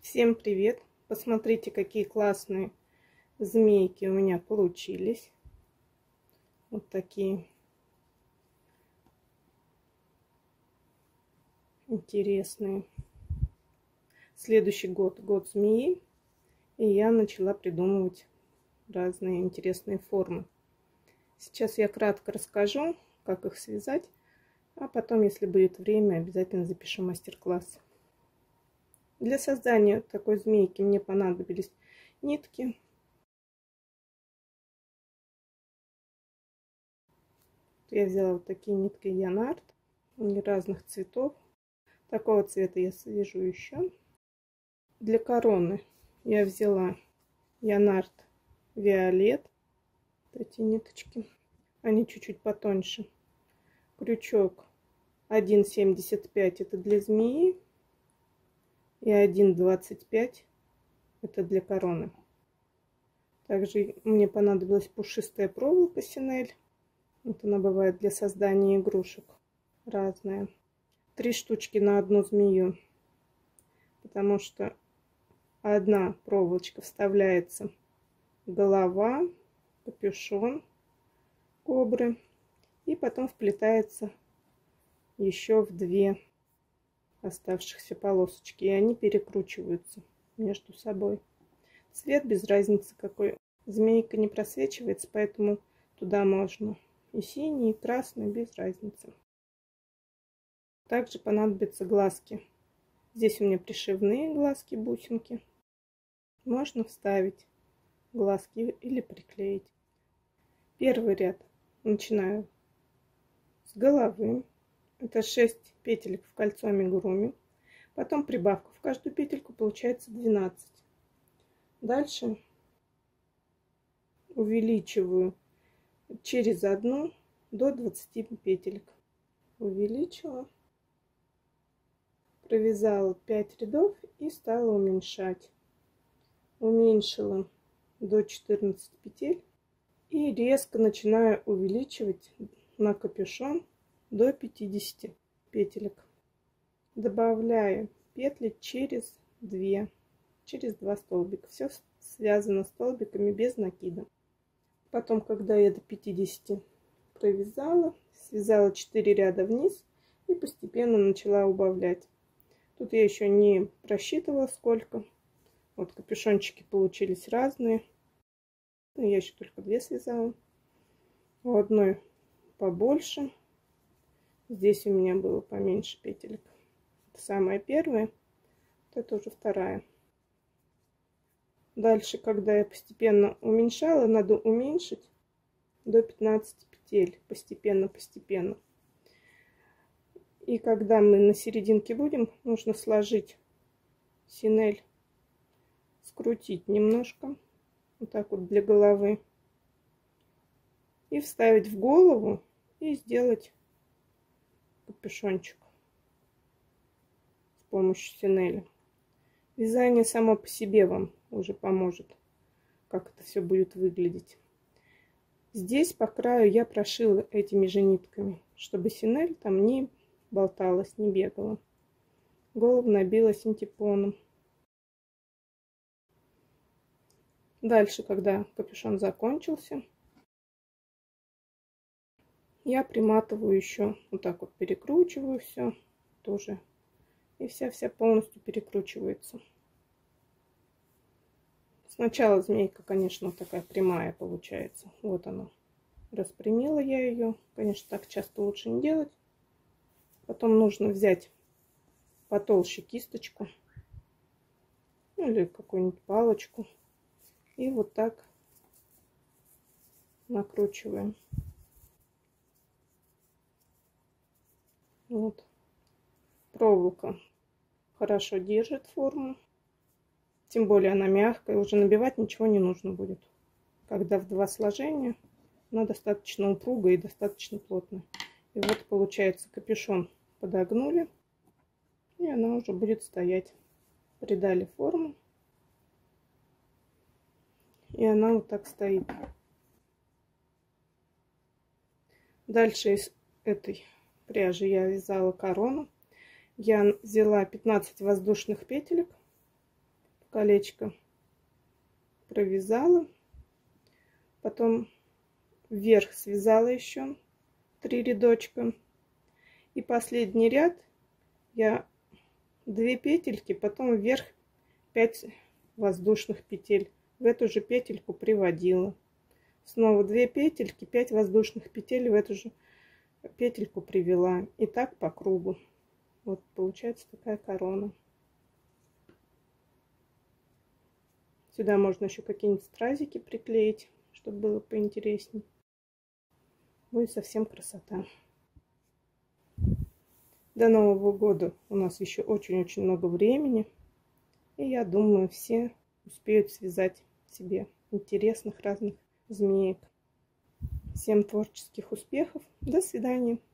Всем привет! Посмотрите, какие классные змейки у меня получились. Вот такие интересные. Следующий год, год змеи. И я начала придумывать разные интересные формы. Сейчас я кратко расскажу, как их связать. А потом, если будет время, обязательно запишу мастер-класс. Для создания такой змейки мне понадобились нитки. Я взяла вот такие нитки Янарт, они разных цветов. Такого цвета я свяжу еще. Для короны я взяла Янарт Виолет. Эти ниточки, они чуть-чуть потоньше. Крючок 1,75 это для змеи. И 1,25 это для короны. Также мне понадобилась пушистая проволока Синель. Вот она бывает для создания игрушек. Разная. 3 штучки на одну змею. Потому что одна проволочка вставляется голова, капюшон кобры. И потом вплетается еще в 2 оставшихся полосочки. И они перекручиваются между собой. Цвет без разницы какой. Змейка не просвечивается, поэтому туда можно и синий, и красный, без разницы. Также понадобятся глазки. Здесь у меня пришивные глазки, бусинки. Можно вставить глазки или приклеить. Первый ряд начинаю с головы. Это 6 петелек в кольцо амигуруми. Потом прибавка в каждую петельку, получается 12. Дальше увеличиваю через одну до 20 петелек. Увеличила, провязала 5 рядов и стала уменьшать. Уменьшила до 14 петель и резко начинаю увеличивать на капюшон до 50 петелек, добавляя петли через 2 столбика. Все связано столбиками без накида. Потом, когда я до 50 провязала, связала 4 ряда вниз и постепенно начала убавлять. Тут я еще не просчитывала сколько. Вот капюшончики получились разные. Я еще только 2 связала. У одной побольше. Здесь у меня было поменьше петелек. Это самая первая. Это уже вторая. Дальше, когда я постепенно уменьшала, надо уменьшить до 15 петель. Постепенно. И когда мы на серединке будем, нужно сложить синель, скрутить немножко. Вот так вот для головы. И вставить в голову и сделать капюшончик с помощью синели. Вязание само по себе вам уже поможет, как это все будет выглядеть. Здесь по краю я прошила этими же нитками, чтобы синель там не болталась, не бегала. Голову набила синтепоном. Дальше, когда капюшон закончился, я приматываю еще, вот так вот перекручиваю все тоже. И вся полностью перекручивается. Сначала змейка, конечно, такая прямая получается. Вот она. Распрямила я ее. Конечно, так часто лучше не делать. Потом нужно взять потолще кисточку. Или какую-нибудь палочку. И вот так накручиваем. Вот. Проволока хорошо держит форму. Тем более она мягкая. Уже набивать ничего не нужно будет. Когда в 2 сложения, она достаточно упругая и достаточно плотная. И вот получается капюшон подогнули. И она уже будет стоять. Придали форму. И она вот так стоит. Дальше из этой пряжи я вязала корону. Я взяла 15 воздушных петелек. колечко провязала, потом вверх связала еще 3 рядочка, и последний ряд я 2 петельки, потом вверх 5 воздушных петель в эту же петельку приводила, снова 2 петельки, 5 воздушных петель в эту же петельку привела, и так по кругу. Вот получается такая корона. Сюда можно еще какие-нибудь стразики приклеить, чтобы было поинтереснее. Будет совсем красота. До Нового года у нас еще очень-очень много времени. И я думаю, все успеют связать себе интересных разных змеек. Всем творческих успехов. До свидания.